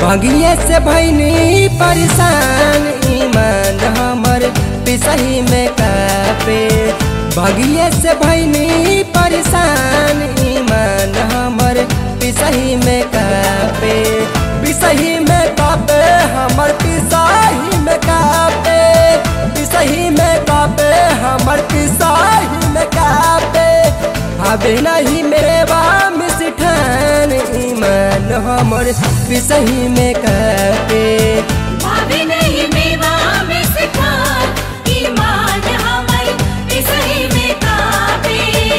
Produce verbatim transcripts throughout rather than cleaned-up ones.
भगिए से भैनी परेशान ईमान हमर पिसही में कापे। भगिए से भैनी परेशान ईमान हमर पिसही में कापे। पिसही में कापे हमर पिसही में कापे। पिसही में कापे हमर पिसही में कापे। अबे नहीं मेरे बाम सिठान ईमान हमर पिसही में कापे। अबे नहीं मेवा में सिठान ईमान हमर पिसही में कापे।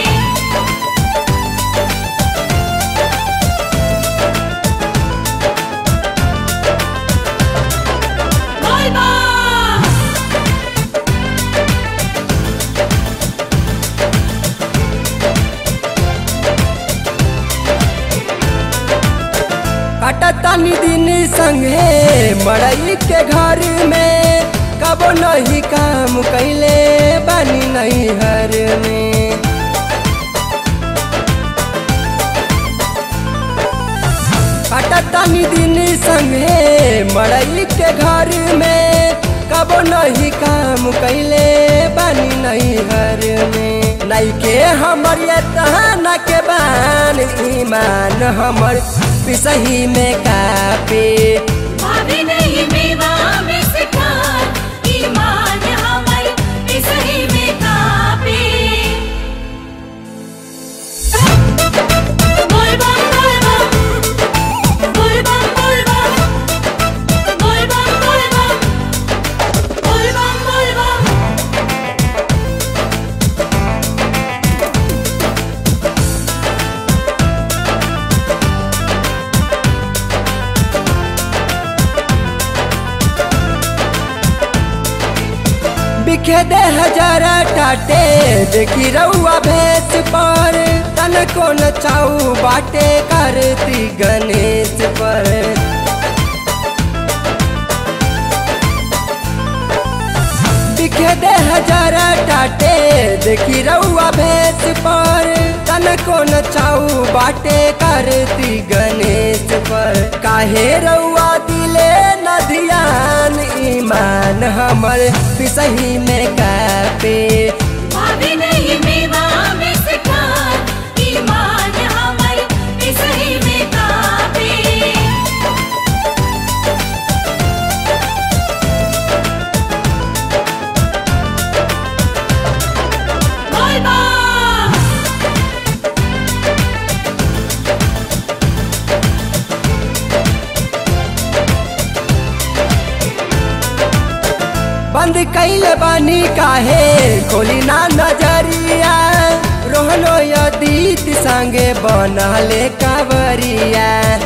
कटतानी दिन संगे मड़ई के घर में कबो नहीं काम कैले बानी नहीं हर में। कटतानी दिन संगे मड़ई के घर में कबो नहीं काम कैले बानी नहीं हर में। नहीं के हमर ये तहना के बान ईमान हमर पिसही में कापे। अबे नहीं मेवा में सिठान ईमान हमर पिसही में कापे। बोल बम बोल बम बोल बम बोल बम बोल बम बोल बम बोल बम बोल बम। बिखे दे हजारा टाटे देखी रउआ भैंस पर तन को नचाऊ बाटे करती गणेश पर। बिखे दे हजारा टाटे देखी रउआ भैंस पर तन को नचाऊ बाटे करती गणेश पर। काहे रउआ दिले न ध्यान ईमान हमर पिसही में कापे। अबे नहीं मेवा में सिठान ईमान हमर पिसही में कापे। बोल बम बंद कैल बानी काहे खोली ना नजरिया। रोहनो यदीत संगे बनले कावरिया।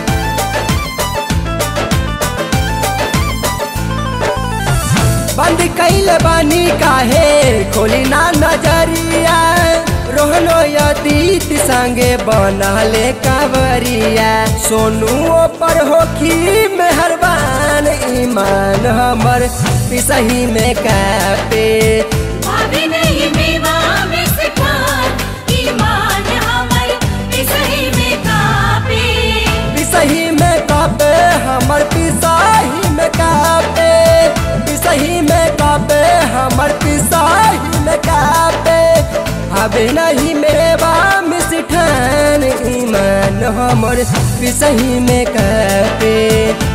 बंद कैल बानी काहे खोली ना नजरिया। रोहनो यदीत संगे बनले कावरिया। सोनू पर होखी मेहरबान ईमान हमर पिसही में कापे। अबे नहीं मेवा में सिठान ईमान हमर पिसही में कापे। पिसही में कापे हमर पिसही में कापे। पिसही में कापे हमर पिसही में कापे। अबे नहीं मेरे बाम सिठान ईमान हमर पिसही में कापे।